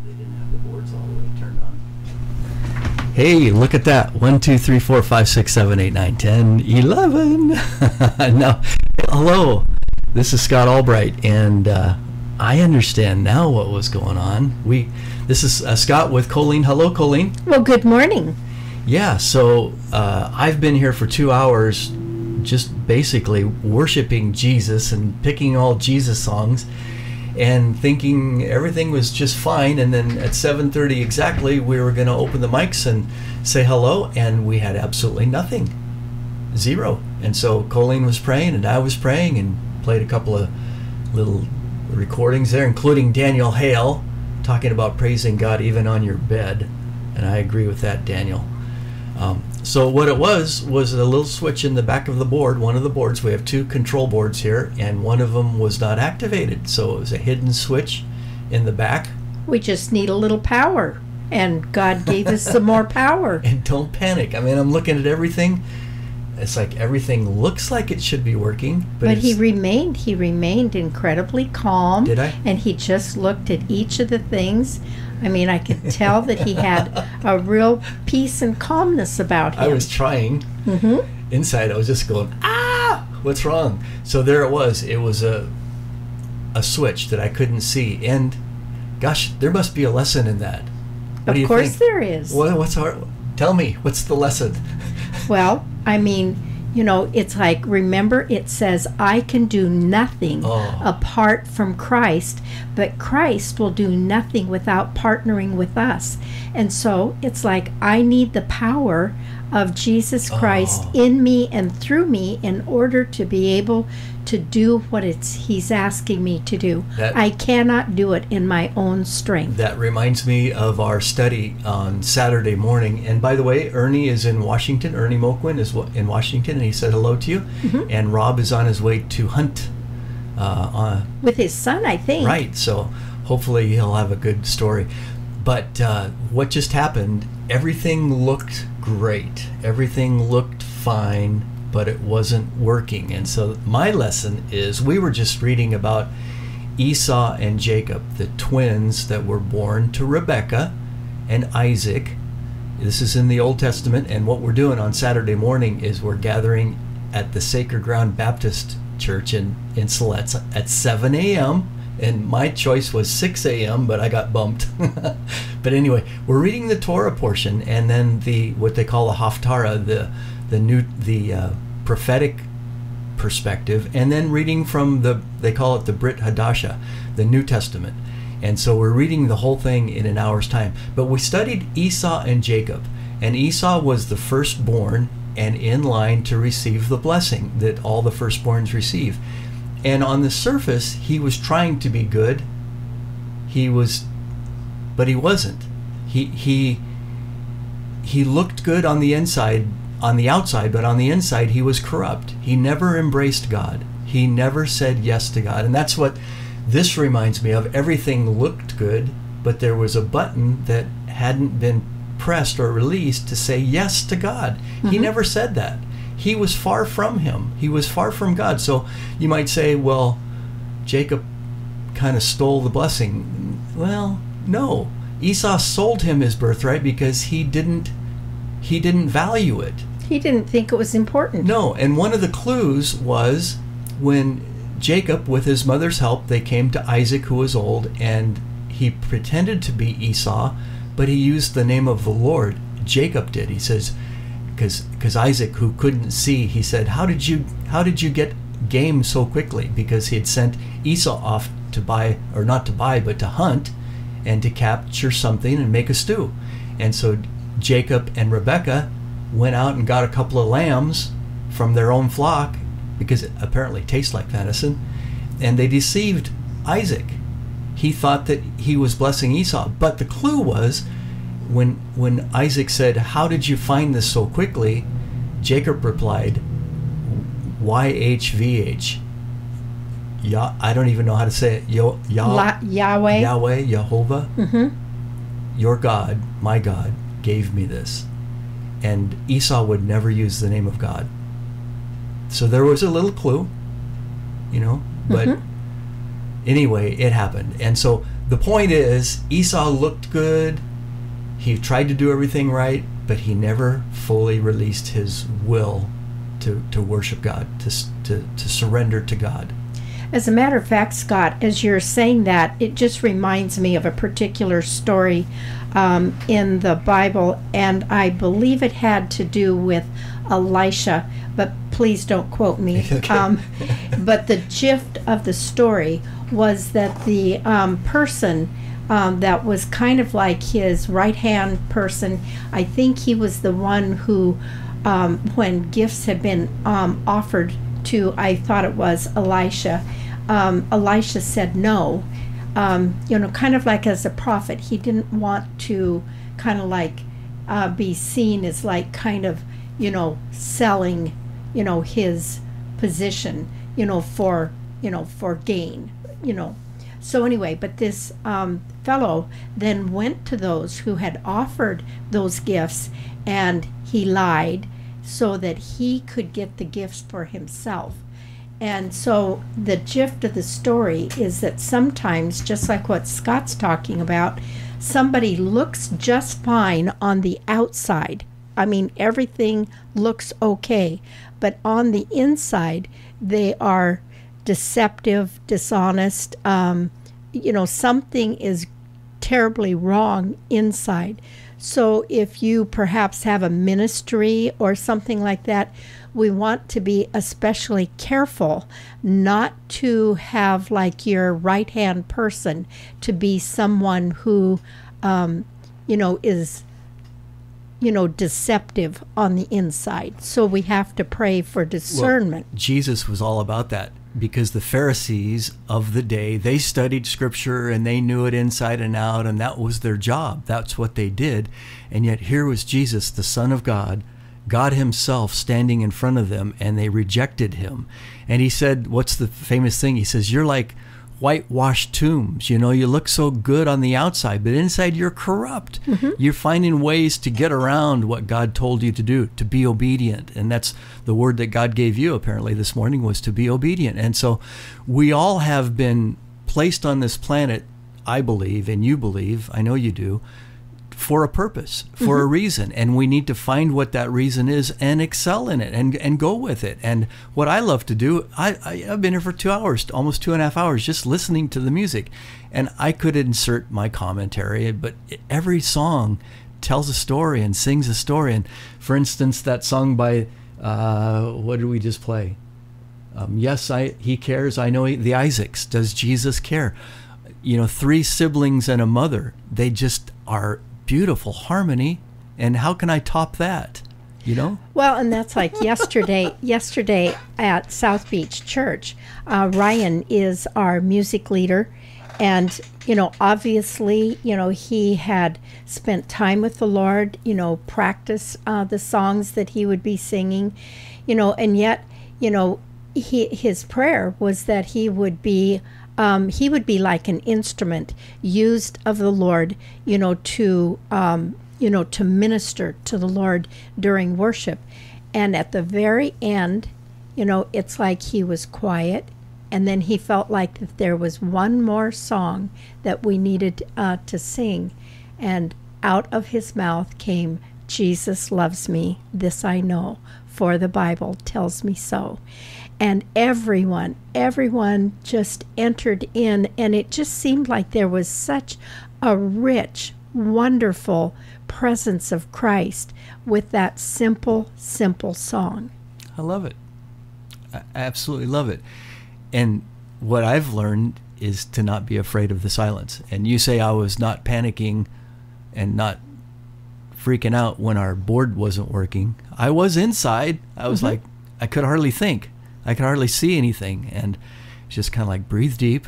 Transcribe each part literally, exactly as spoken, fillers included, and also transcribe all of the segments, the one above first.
They didn't have the boards all the way turned on. Hey, look at that. One, two, three, four, five, six, seven, eight, nine, ten, eleven. Now, hello. This is Scott Albright, and uh, I understand now what was going on. We, this is uh, Scott with Colleen. Hello, Colleen. Well, good morning. Yeah, so uh, I've been here for two hours just basically worshiping Jesus and picking all Jesus songs and thinking everything was just fine. And then at seven thirty exactly, we were going to open the mics and say hello, and we had absolutely nothing. Zero. And so Colleen was praying, and I was praying, and played a couple of little recordings there, including Daniel Hale talking about praising God even on your bed. And I agree with that, Daniel. Um, so what it was was a little switch in the back of the board, one of the boards. We have two control boards here, and one of them was not activated. So it was a hidden switch in the back. We just need a little power, and God gave us some more power. And don't panic. I mean, I'm looking at everything. It's like everything looks like it should be working. But, but he remained, he remained incredibly calm. Did I? And he just looked at each of the things. I mean, I could tell that he had a real peace and calmness about him. I was trying. Mm-hmm. Inside, I was just going, ah, what's wrong? So there it was. It was a a switch that I couldn't see. And gosh, there must be a lesson in that. What of do you course think? there is. What, what's our, tell me, what's the lesson? Well, I mean, you know, it's like, remember, it says, I can do nothing Oh. apart from Christ, but Christ will do nothing without partnering with us. And so it's like, I need the power of Jesus Christ Oh. in me and through me in order to be able to do what it's he's asking me to do. That- I cannot do it in my own strength. That reminds me of our study on Saturday morning. And by the way, Ernie is in Washington. Ernie Moquin is wa- in Washington, and he said hello to you. Mhm. And Rob is on his way to hunt. Uh, on, With his son, I think. right, so hopefully he'll have a good story. But uh, what just happened, everything looked great. Everything looked fine, but it wasn't working. And so my lesson is, we were just reading about Esau and Jacob, the twins that were born to Rebekah and Isaac. This is in the Old Testament, and what we're doing on Saturday morning is we're gathering at the Sacred Ground Baptist Church in, in Siletz at seven a.m., and my choice was six a.m., but I got bumped. But anyway, we're reading the Torah portion, and then the what they call the Haftarah, the the new the uh, prophetic perspective, and then reading from the, they call it the Brit Hadasha, the New Testament. And so we're reading the whole thing in an hour's time. But we studied Esau and Jacob, and Esau was the firstborn and in line to receive the blessing that all the firstborns receive. And on the surface, he was trying to be good. He was, but he wasn't. He he he looked good on the inside, on the outside, but on the inside he was corrupt. He never embraced God. He never said yes to God. And that's what this reminds me of. Everything looked good, but there was a button that hadn't been pressed or released to say yes to God. Mm-hmm. He never said that. He was far from him. He was far from God. So you might say, well, Jacob kind of stole the blessing. Well, no. Esau sold him his birthright because he didn't he didn't value it. He didn't think it was important. No, and one of the clues was when Jacob, with his mother's help, they came to Isaac, who was old, and he pretended to be Esau, but he used the name of the Lord. Jacob did. He says, because because Isaac, who couldn't see, he said, how did you how did you get game so quickly? Because he had sent Esau off to buy, or not to buy, but to hunt and to capture something and make a stew. And so Jacob and Rebekah went out and got a couple of lambs from their own flock, because it apparently tastes like venison, and they deceived Isaac. He thought that he was blessing Esau, but the clue was when when Isaac said, how did you find this so quickly? Jacob replied, Y H V H. Yah, I don't even know how to say it. Yo, Yah, La- Yahweh. Yahweh, Jehovah, Mm-hmm. your God, my God, gave me this. And Esau would never use the name of God. So there was a little clue, you know, but Mhm. anyway, it happened. And so the point is, Esau looked good. He tried to do everything right, but he never fully released his will to, to worship God, to, to, to surrender to God. As a matter of fact, Scott, as you're saying that, it just reminds me of a particular story um, in the Bible, and I believe it had to do with Elisha, but please don't quote me. Okay. Um, but the gist of the story was that the um, person um, that was kind of like his right-hand person, I think he was the one who, um, when gifts had been um, offered to, I thought it was Elisha, um, Elisha said no. Um, you know, kind of like as a prophet, he didn't want to kind of like uh, be seen as like kind of, you know, selling, you know, his position, you know, for, you know, for gain, you know. So anyway, but this um, fellow then went to those who had offered those gifts, and he lied so that he could get the gifts for himself. And so the gist of the story is that sometimes, just like what Scott's talking about, somebody looks just fine on the outside. I mean, everything looks okay, but on the inside, they are deceptive, dishonest. Um, you know, something is terribly wrong inside. So if you perhaps have a ministry or something like that, we want to be especially careful not to have like your right-hand person to be someone who, um, you know, is, you know, deceptive on the inside. So we have to pray for discernment. Well, Jesus was all about that, because the Pharisees of the day, they studied Scripture and they knew it inside and out, and that was their job. That's what they did. And yet here was Jesus, the Son of God, God himself standing in front of them, and they rejected him. And he said, what's the famous thing? He says, you're like whitewashed tombs. You know, you look so good on the outside, but inside you're corrupt. Mm-hmm. You're finding ways to get around what God told you to do, to be obedient. And that's the word that God gave you apparently this morning, was to be obedient. And so we all have been placed on this planet, I believe, and you believe, I know you do, for a purpose, for mm-hmm. a reason, and we need to find what that reason is and excel in it and and go with it. And what I love to do, I, I I've been here for two hours, almost two and a half hours, just listening to the music, and I could insert my commentary, but every song tells a story and sings a story. And for instance, that song by uh, what did we just play? Um, yes, I he cares. I know he, the Isaacs. Does Jesus care? You know, three siblings and a mother. They just are beautiful harmony, and how can I top that, you know? Well, and that's like yesterday yesterday at South Beach Church. uh, Ryan is our music leader, and you know, obviously, you know, he had spent time with the Lord, you know, practice uh, the songs that he would be singing, you know, and yet, you know, he his prayer was that he would be Um, he would be like an instrument used of the Lord, you know, to, um, you know, to minister to the Lord during worship. And at the very end, you know, it's like he was quiet, and then he felt like that there was one more song that we needed uh, to sing. And out of his mouth came, Jesus loves me, this I know, for the Bible tells me so. And everyone, everyone just entered in, and it just seemed like there was such a rich, wonderful presence of Christ with that simple, simple song. I love it. I absolutely love it. And what I've learned is to not be afraid of the silence. And you say I was not panicking and not freaking out when our board wasn't working. I was inside. I was mm-hmm. like, I could hardly think. I could hardly see anything, and just kind of like breathe deep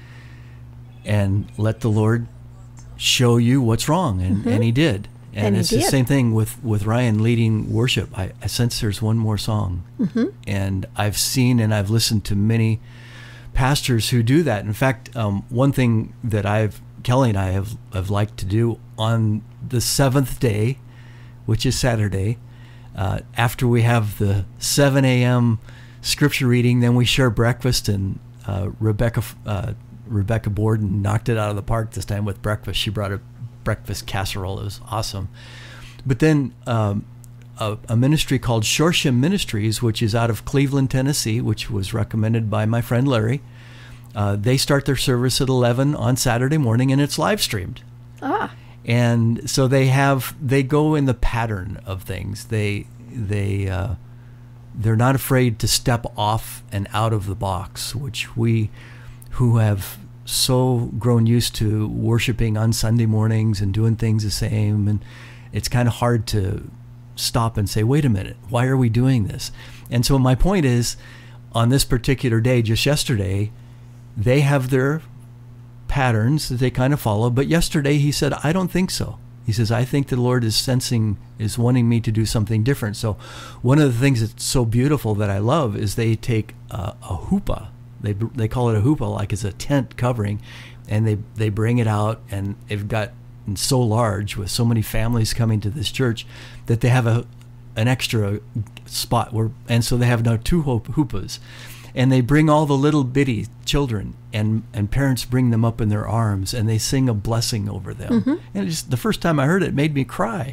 and let the Lord show you what's wrong, and, mm-hmm. and he did. And, and it's the did. Same thing with, with Ryan leading worship. I, I sense there's one more song, mm-hmm. and I've seen and I've listened to many pastors who do that. In fact, um, one thing that I've Kelly and I have, have liked to do on the seventh day, which is Saturday, uh, after we have the seven a.m. scripture reading, then we share breakfast, and uh, Rebecca uh, Rebecca Borden knocked it out of the park this time with breakfast. She brought a breakfast casserole. It was awesome. But then um, a, a ministry called Shoresham Ministries, which is out of Cleveland, Tennessee, which was recommended by my friend Larry. Uh, they start their service at eleven on Saturday morning, and it's live streamed. Ah. And so they have they go in the pattern of things. They they uh, they're not afraid to step off and out of the box, which we who have so grown used to worshiping on Sunday mornings and doing things the same, and it's kind of hard to stop and say, wait a minute, why are we doing this? And so my point is, on this particular day, just yesterday, they have their patterns that they kind of follow. But yesterday he said, I don't think so. He says, I think the Lord is sensing, is wanting me to do something different. So one of the things that's so beautiful that I love is they take a, a hoopah. They they call it a hoopah, like it's a tent covering, and they, they bring it out, and they've got so large with so many families coming to this church that they have a an extra spot where, and so they have now two hoopahs. And they bring all the little bitty children, and, and parents bring them up in their arms, and they sing a blessing over them. Mm-hmm. And it just, the first time I heard it, it made me cry.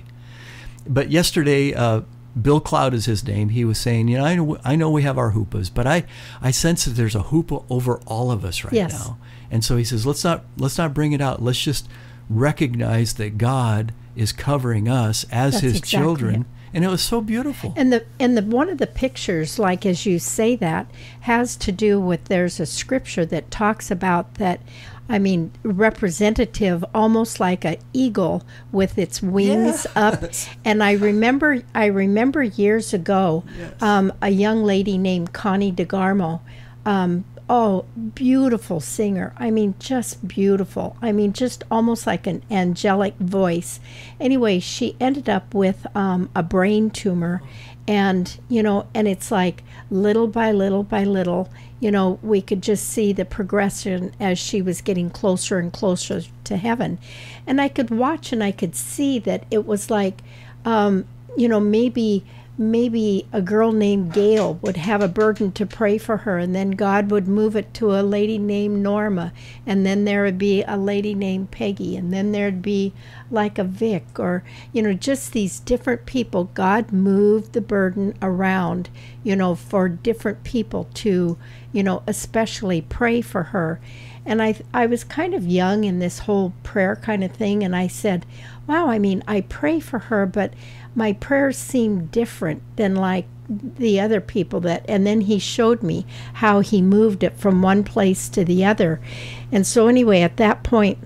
But yesterday, uh, Bill Cloud is his name. He was saying, you know, I know, I know we have our hoopahs, but I, I sense that there's a hoopah over all of us right yes. now. And so he says, let's not let's not bring it out. Let's just recognize that God is covering us as That's his exactly children. It. And it was so beautiful. And the and the one of the pictures, like as you say that, has to do with, there's a scripture that talks about that, I mean, representative, almost like an eagle with its wings yes. up. And I remember I remember years ago, yes. um, a young lady named Connie DeGarmo, um, oh, beautiful singer. I mean, just beautiful. I mean, just almost like an angelic voice. Anyway, she ended up with um, a brain tumor. And, you know, and it's like little by little by little, you know, we could just see the progression as she was getting closer and closer to heaven. And I could watch and I could see that it was like, um, you know, maybe maybe a girl named Gail would have a burden to pray for her, and then God would move it to a lady named Norma, and then there would be a lady named Peggy, and then there'd be like a Vic, or, you know, just these different people. God moved the burden around, you know, for different people to, you know, especially pray for her. And I I was kind of young in this whole prayer kind of thing, and I said, wow, I mean, I pray for her, but my prayers seem different than like the other people that, and then he showed me how he moved it from one place to the other. And so anyway, at that point,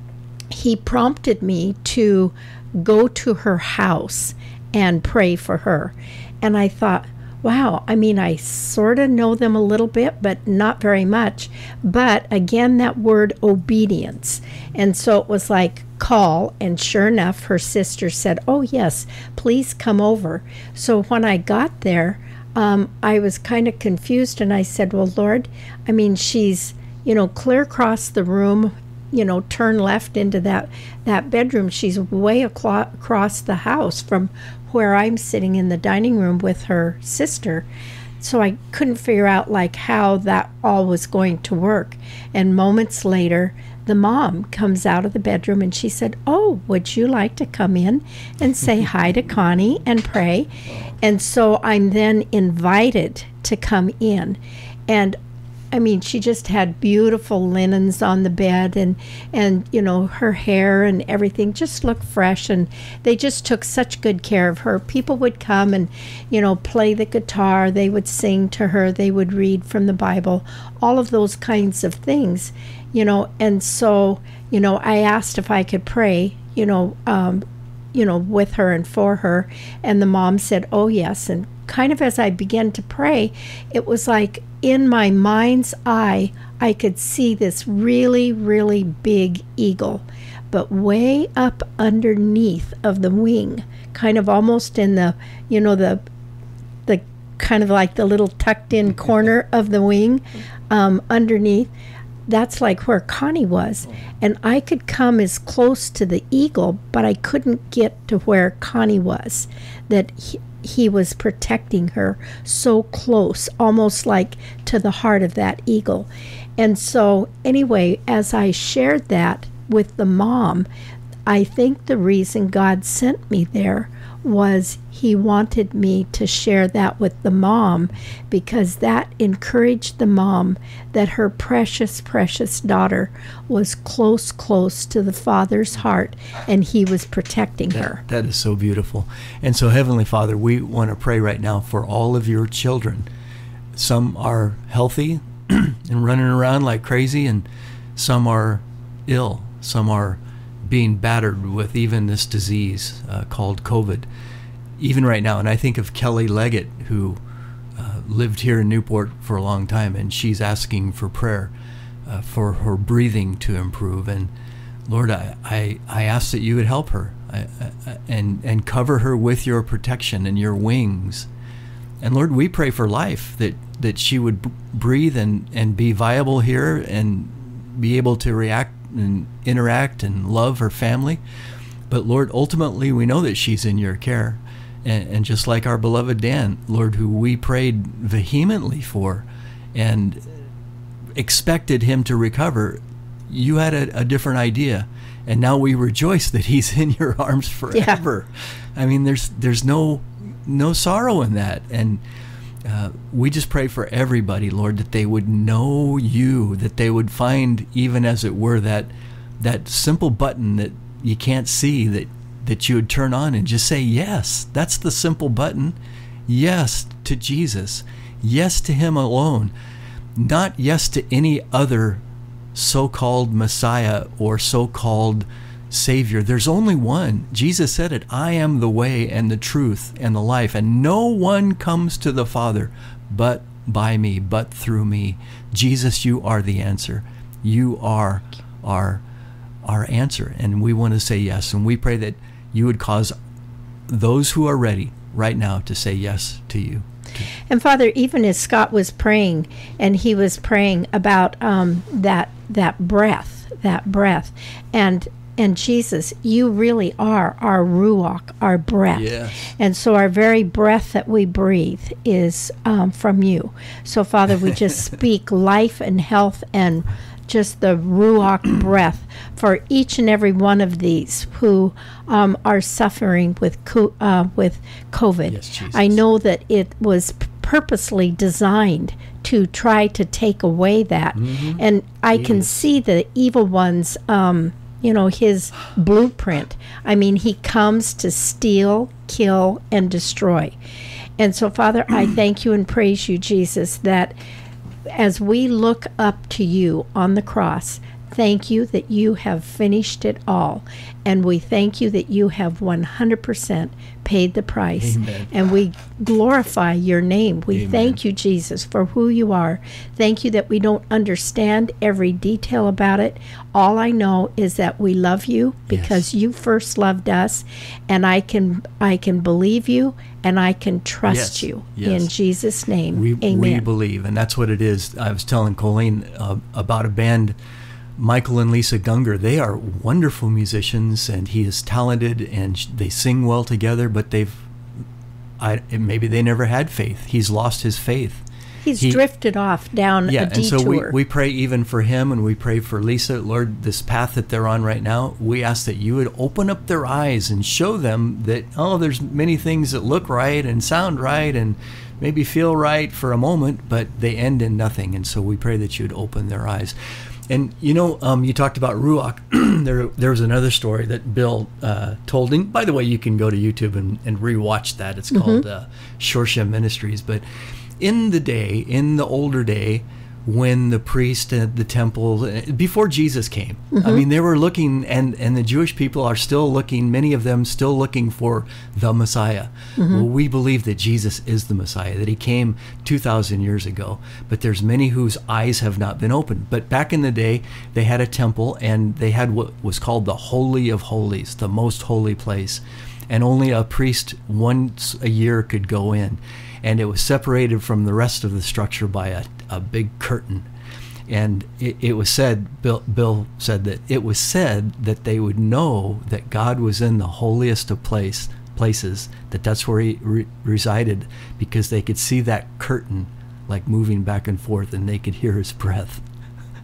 he prompted me to go to her house and pray for her. And I thought, wow, I mean, I sort of know them a little bit, but not very much. But again, that word obedience. And so it was like, call, and sure enough, her sister said, oh yes, please come over. So when I got there, um, I was kind of confused, and I said, well, Lord, I mean, she's, you know, clear across the room, you know, turn left into that, that bedroom. She's way aclo- across the house from where I'm sitting in the dining room with her sister. So I couldn't figure out like how that all was going to work. And moments later, the mom comes out of the bedroom and she said, oh, would you like to come in and say hi to Connie and pray? And so I'm then invited to come in. And I mean, she just had beautiful linens on the bed, and, and, you know, her hair and everything just looked fresh, and they just took such good care of her. People would come and, you know, play the guitar. They would sing to her. They would read from the Bible, all of those kinds of things, you know. And so, you know, I asked if I could pray, you know, um, you know, with her and for her. And the mom said, oh, yes. And kind of as I began to pray, it was like, in my mind's eye, I could see this really, really big eagle, but way up underneath of the wing, kind of almost in the, you know, the, the kind of like the little tucked in corner of the wing, um, underneath. That's like where Connie was. And I could come as close to the eagle, but I couldn't get to where Connie was. That he, he was protecting her so close, almost like to the heart of that eagle. And so, anyway, as I shared that with the mom, I think the reason God sent me there was he wanted me to share that with the mom, because that encouraged the mom that her precious, precious daughter was close, close to the Father's heart, and he was protecting That- her. That is so beautiful. And so, Heavenly Father, we want to pray right now for all of your children. Some are healthy and running around like crazy, and some are ill. Some are being battered with even this disease uh, called COVID, even right now. And I think of Kelly Leggett, who uh, lived here in Newport for a long time, and she's asking for prayer uh, for her breathing to improve. And Lord, I, I, I ask that you would help her I, I, and, and cover her with your protection and your wings. And Lord, we pray for life, that, that she would b- breathe and, and be viable here and be able to react and interact and love her family. But Lord, ultimately we know that she's in your care. And, and just like our beloved Dan, Lord, who we prayed vehemently for and expected him to recover, you had a, a different idea. And now we rejoice that he's in your arms forever. Yeah. I mean, there's there's no no sorrow in that. And Uh, we just pray for everybody, Lord, that they would know you, that they would find, even as it were, that that simple button that you can't see, that, that you would turn on and just say, yes, that's the simple button. Yes to Jesus. Yes to him alone. Not yes to any other so-called Messiah or so-called Savior. There's only one. Jesus said it. I am the way and the truth and the life, and no one comes to the Father but by me, but through me. Jesus, you are the answer. You are our our answer, and we want to say yes. And we pray that you would cause those who are ready right now to say yes to you. And Father, even as Scott was praying, and he was praying about um, that that breath, that breath, and And Jesus, you really are our ruach, our breath. Yes. And so our very breath that we breathe is um, from you. So, Father, we just speak life and health and just the ruach breath for each and every one of these who um, are suffering with co- uh, with COVID. Yes, Jesus. I know that it was p- purposely designed to try to take away that. Mm-hmm. And I It can is. see the evil ones, um, you know, his blueprint. I mean, he comes to steal, kill, and destroy. And so, Father, I thank you and praise you, Jesus, that as we look up to you on the cross, thank you that you have finished it all. And we thank you that you have one hundred percent paid the price. Amen. And we glorify your name. We Amen. thank you, Jesus, for who you are. Thank you that we don't understand every detail about it. All I know is that we love you because Yes. you first loved us, and I can I can believe you and I can trust Yes. you. Yes. In Jesus' name. We, Amen. we believe, and that's what it is. I was telling Colleen uh, about a band, Michael and Lisa Gunger. They are wonderful musicians, and he is talented, and sh- they sing well together, but they've, I, maybe they never had faith. He's lost his faith. He's He- drifted off down Yeah, a and detour. so we, we pray even for him, and we pray for Lisa. Lord, this path that they're on right now, we ask that you would open up their eyes and show them that, oh, there's many things that look right and sound right and maybe feel right for a moment, but they end in nothing. And so we pray that you would open their eyes. And, you know, um, you talked about Ruach. there, there was another story that Bill uh, told. And by the way, you can go to YouTube and, and rewatch that. It's called uh, Shorsha Ministries. But in the day, in the older day, when the priest at the temple, before Jesus came, I mean, they were looking, and, and the Jewish people are still looking, many of them still looking for the Messiah. Well, we believe that Jesus is the Messiah, that he came two thousand years ago, but there's many whose eyes have not been opened. But back in the day, they had a temple, and they had what was called the Holy of Holies, the most holy place, and only a priest once a year could go in. And it was separated from the rest of the structure by a, a big curtain. And it, it was said, Bill, Bill said that it was said that they would know that God was in the holiest of place, places, that that's where he re- resided, because they could see that curtain like moving back and forth, and they could hear his breath.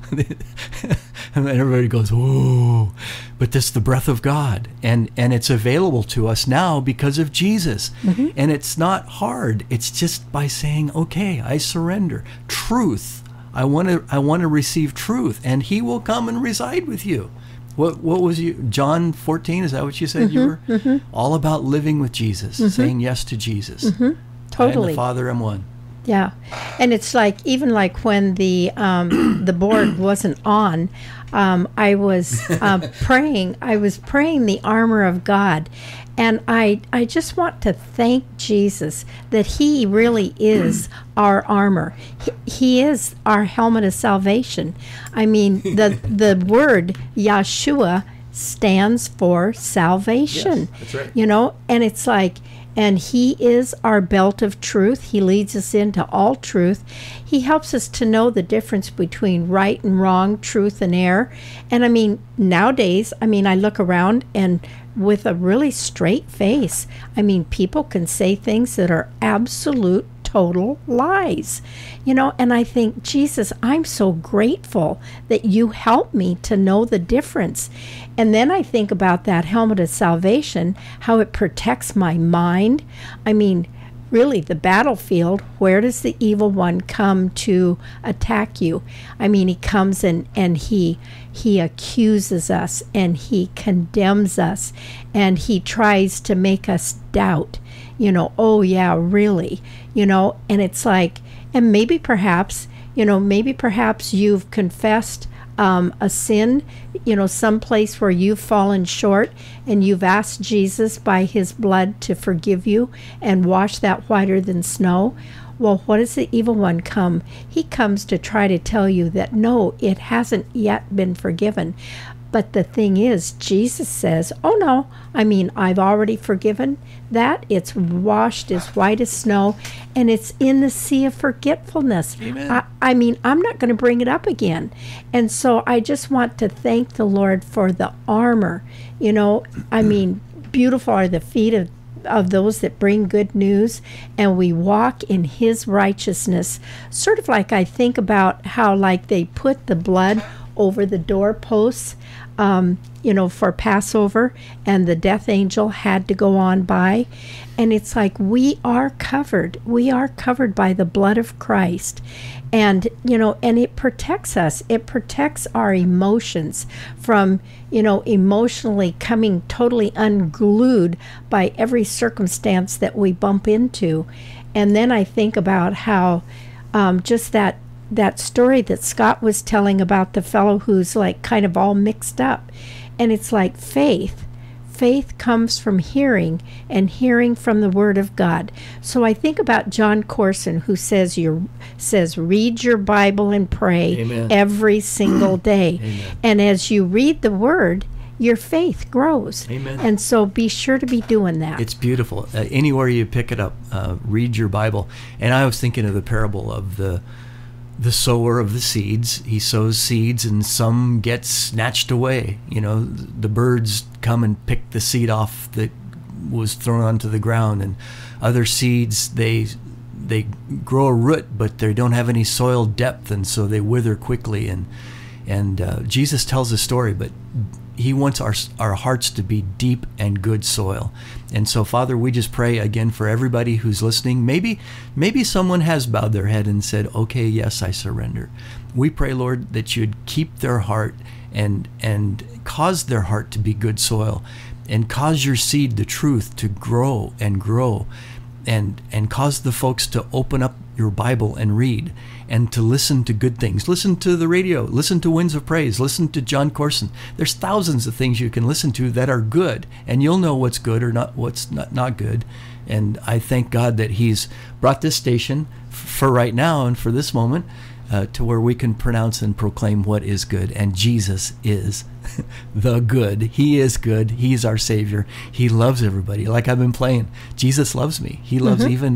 And everybody goes, whoa, but this is the breath of God. And, and it's available to us now because of Jesus. Mm-hmm. And it's not hard. It's just by saying, okay, I surrender. Truth. I want to I want to receive truth, and he will come and reside with you. What what was you John fourteen, is that what you said? Mm-hmm, you were mm-hmm. all about living with Jesus, mm-hmm. saying yes to Jesus. Mm-hmm. Totally. I and the Father am one. Yeah, and it's like, even like when the um, the board wasn't on, um, I was uh, praying. I was praying the armor of God, and I I just want to thank Jesus that He really is our armor. He, he is our helmet of salvation. I mean, the the word Yeshua stands for salvation. Yes, that's right. You know, and it's like. And He is our belt of truth. He leads us into all truth. He helps us to know the difference between right and wrong, truth and error. And I mean, nowadays, I mean, I look around and with a really straight face, I mean, people can say things that are absolute, total lies. You know, and I think, Jesus, I'm so grateful that you help me to know the difference. And then I think about that helmet of salvation, how it protects my mind. I mean, really, the battlefield, where does the evil one come to attack you? I mean, he comes and, and he he accuses us, and he condemns us, and he tries to make us doubt. You know, oh yeah, really? You know, and it's like, and maybe perhaps, you know, maybe perhaps you've confessed Um, a sin, you know, someplace where you've fallen short, and you've asked Jesus by His blood to forgive you and wash that whiter than snow. Well, what does the evil one come? He comes to try to tell you that no, it hasn't yet been forgiven. But the thing is, Jesus says, oh no, I mean, I've already forgiven that. It's washed as white as snow, and it's in the sea of forgetfulness. Amen. I, I mean, I'm not going to bring it up again. And so I just want to thank the Lord for the armor. You know, I mean, beautiful are the feet of of those that bring good news, and we walk in His righteousness. Sort of like, I think about how like they put the blood over the doorposts, um, you know, for Passover, and the death angel had to go on by. And it's like, we are covered. We are covered by the blood of Christ. And, you know, and it protects us. It protects our emotions from, you know, emotionally coming totally unglued by every circumstance that we bump into. And then I think about how um, just that that story that Scott was telling about the fellow who's like kind of all mixed up. And it's like faith. Faith comes from hearing, and hearing from the Word of God. So I think about John Corson, who says your says read your Bible and pray Amen. Every single day. Amen. And as you read the Word, your faith grows. Amen. And so be sure to be doing that. It's beautiful. Uh, anywhere you pick it up, uh, read your Bible. And I was thinking of the parable of the the sower of the seeds. He sows seeds, and some get snatched away. You know, the birds come and pick the seed off that was thrown onto the ground, and other seeds, they they grow a root, but they don't have any soil depth, and so they wither quickly. And and uh, Jesus tells a story, but He wants our our hearts to be deep and good soil. And so, Father, we just pray again for everybody who's listening. Maybe maybe someone has bowed their head and said, okay, yes, I surrender. We pray, Lord, that you'd keep their heart and and cause their heart to be good soil, and cause your seed, the truth, to grow and grow, and and cause the folks to open up your Bible and read, and to listen to good things. Listen to the radio, listen to Winds of Praise, listen to John Corson. There's thousands of things you can listen to that are good, and you'll know what's good or not, what's not, not good. And I thank God that He's brought this station f- for right now and for this moment uh, to where we can pronounce and proclaim what is good. And Jesus is the good. He is good. He's our Savior. He loves everybody. Like I've been playing, Jesus loves me. He loves mm-hmm. even me.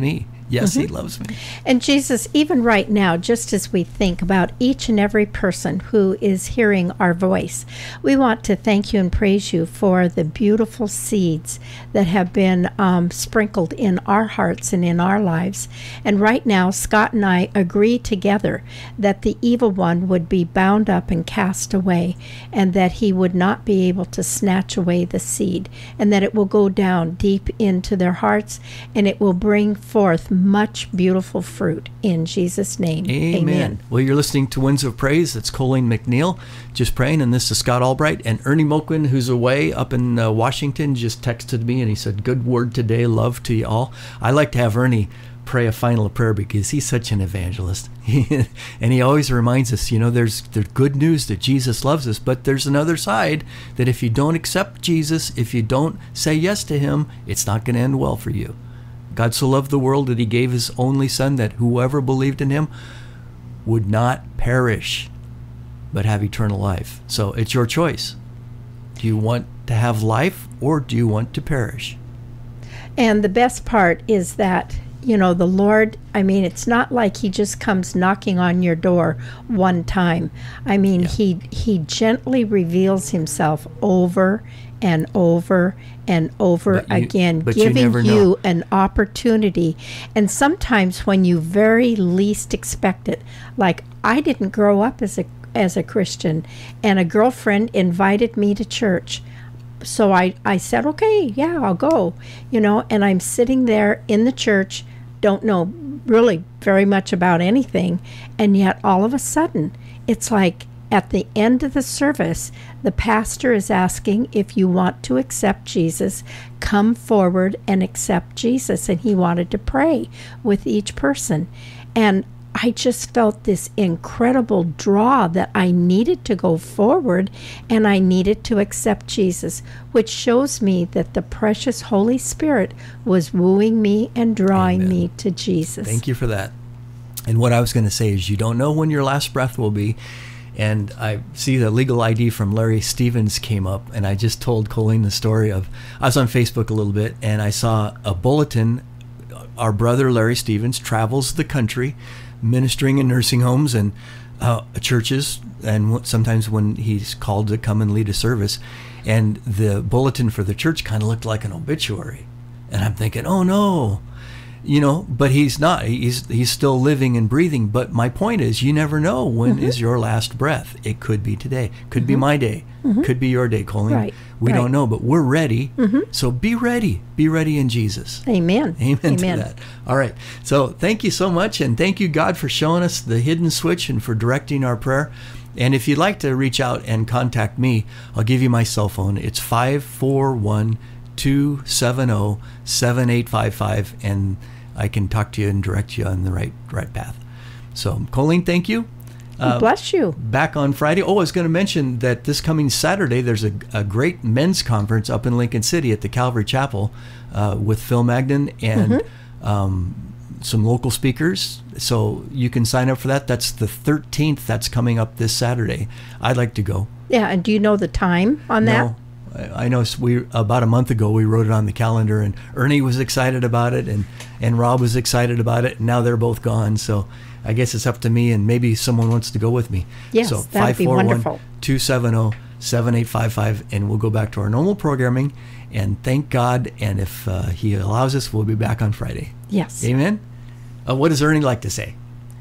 Yes, Mm-hmm. he loves me. And Jesus, even right now, just as we think about each and every person who is hearing our voice, we want to thank you and praise you for the beautiful seeds that have been um, sprinkled in our hearts and in our lives. And right now, Scott and I agree together that the evil one would be bound up and cast away, and that he would not be able to snatch away the seed, and that it will go down deep into their hearts, and it will bring forth much beautiful fruit in Jesus' name. Amen. Amen. Well, you're listening to Winds of Praise. That's Colleen McNeil just praying, and this is Scott Albright. And Ernie Moquin, who's away up in uh, Washington, just texted me, and he said, good word today, love to you all. I like to have Ernie pray a final prayer because he's such an evangelist. And he always reminds us, you know, there's, there's good news that Jesus loves us, but there's another side that if you don't accept Jesus, if you don't say yes to him, it's not going to end well for you. God so loved the world that he gave his only son, that whoever believed in him would not perish, but have eternal life. So it's your choice. Do you want to have life, or do you want to perish? And the best part is that, you know, the Lord, I mean, it's not like he just comes knocking on your door one time. I mean, Yeah. he he gently reveals himself over and over and over But you- again, but you giving never you know. an opportunity. And sometimes when you very least expect it, like I didn't grow up as a as a Christian, and a girlfriend invited me to church. So I, I said, okay, yeah, I'll go, you know, and I'm sitting there in the church, don't know really very much about anything, and yet all of a sudden, it's like at the end of the service, the pastor is asking if you want to accept Jesus, come forward and accept Jesus, and he wanted to pray with each person. And I just felt this incredible draw that I needed to go forward and I needed to accept Jesus, which shows me that the precious Holy Spirit was wooing me and drawing Amen. me to Jesus. Thank you for that. And what I was going to say is, you don't know when your last breath will be. And I see the legal I D from Larry Stevens came up, and I just told Colleen the story of, I was on Facebook a little bit, and I saw a bulletin. Our brother Larry Stevens travels the country ministering in nursing homes and uh, churches, and w- sometimes when he's called to come and lead a service. And the bulletin for the church kind of looked like an obituary. And I'm thinking, oh no, you know, but he's not. He's he's still living and breathing. But my point is, you never know when Mm-hmm. is your last breath. It could be today. Could Mm-hmm. be my day. Mm-hmm. Could be your day, Colleen. Right, We right. don't know, but we're ready. Mm-hmm. So be ready. Be ready in Jesus. Amen. Amen, Amen. to that. All right. So thank you so much. And thank you, God, for showing us the hidden switch and for directing our prayer. And if you'd like to reach out and contact me, I'll give you my cell phone. It's five four one, two seven zero, seven eight five five. And I can talk to you and direct you on the right right path. So, Colleen, thank you. Uh, Bless you. Back on Friday. Oh, I was going to mention that this coming Saturday, there's a, a great men's conference up in Lincoln City at the Calvary Chapel uh, with Phil Magnan and Mm-hmm. um, some local speakers. So you can sign up for that. That's the thirteenth. That's coming up this Saturday. I'd like to go. Yeah, and do you know the time on that? No, I I know s- we about a month ago we wrote it on the calendar, and Ernie was excited about it, and, and Rob was excited about it, and now they're both gone. So I guess it's up to me, and maybe someone wants to go with me. Yes, so that'd be wonderful. two seven zero, seven eight five five, and we'll go back to our normal programming. And thank God, and if uh, He allows us, we'll be back on Friday. Yes. Amen. Uh, what does Ernie like to say?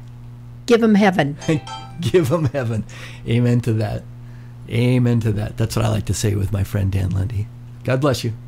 Give him heaven. Give him heaven. Amen to that. Amen to that. That's what I like to say with my friend Dan Lundy. God bless you.